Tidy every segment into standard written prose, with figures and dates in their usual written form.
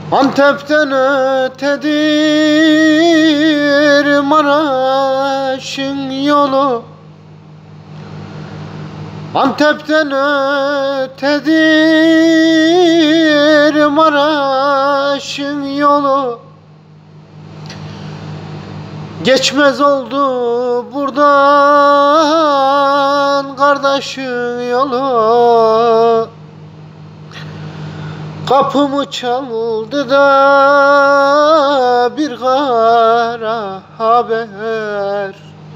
Antep'ten ötedir Maraş'ın yolu. Antep'ten ötedir Maraş'ın yolu. Geçmez oldu buradan kardeşin yolu. Kapımı çaldı da bir kara haber.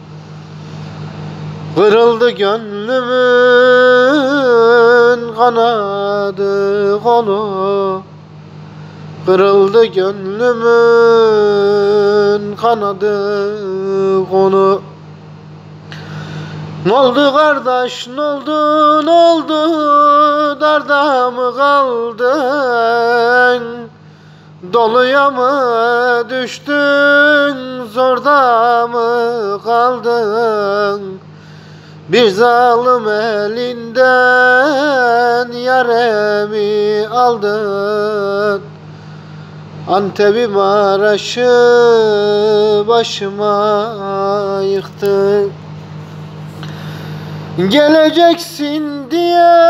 Kırıldı gönlümün kanadı kolu. Kırıldı gönlümün kanadı kolu. N'oldu kardeş, n'oldu, darda mı kaldın? Doluya mı düştün, zorda mı kaldın? Bir zalim elinden yaremi aldın. Antep'i Maraş'ı başıma yıktın. Geleceksin diye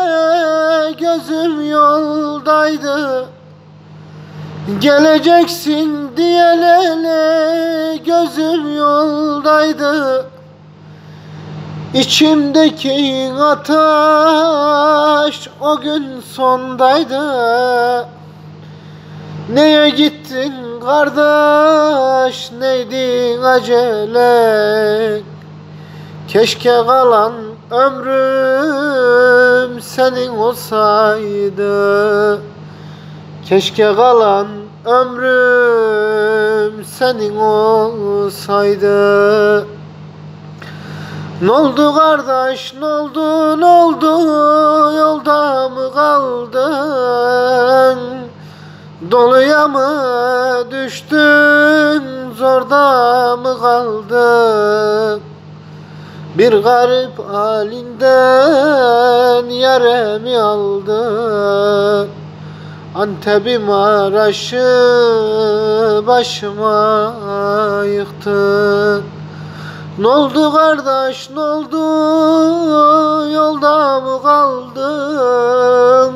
gözüm yoldaydı. Geleceksin diye lele gözüm yoldaydı. İçimdeki ateş o gün sondaydı. Neye gittin kardeş, neydin acele? Keşke kalan ömrüm senin olsaydı. Keşke kalan ömrüm senin olsaydı. N'oldu kardeş, n'oldu, yolda mı kaldın? Doluya mı düştün, zorda mı kaldın? Bir garip halinden yaremi aldın. Antep'i Maraş'ı başıma yıktın. N'oldu kardeş, n'oldu, yolda mı kaldın?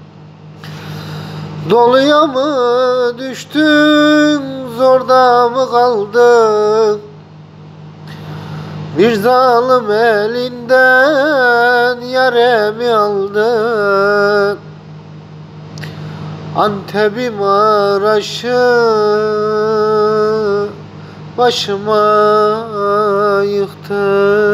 Doluya mı düştün, zorda mı kaldın? Bir zalim elinden yaremi aldın. Antep'i Maraş'ı başıma yıktın.